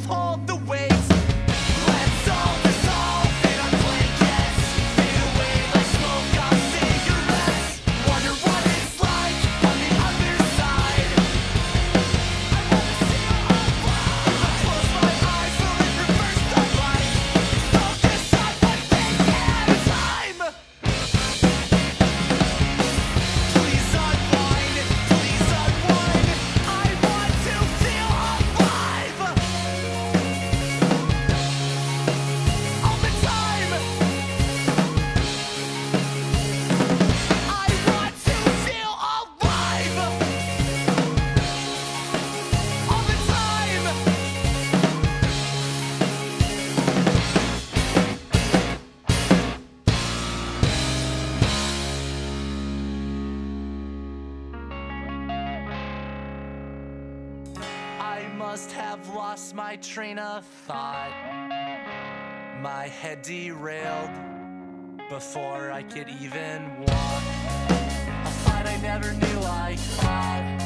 hold the weight. Let's all dissolve in our blankets, fade away like smoke on cigarettes. Wonder what it's like on the other side. I wanna feel alive. If I close my eyes, will it reverse the light? Focus on one thing at a time. Please unwind, please unwind. I want to feel alive all the time. I want to feel alive all the time. I must have lost my train of thought. My head derailed before I could even walk. A fight I never knew I fought.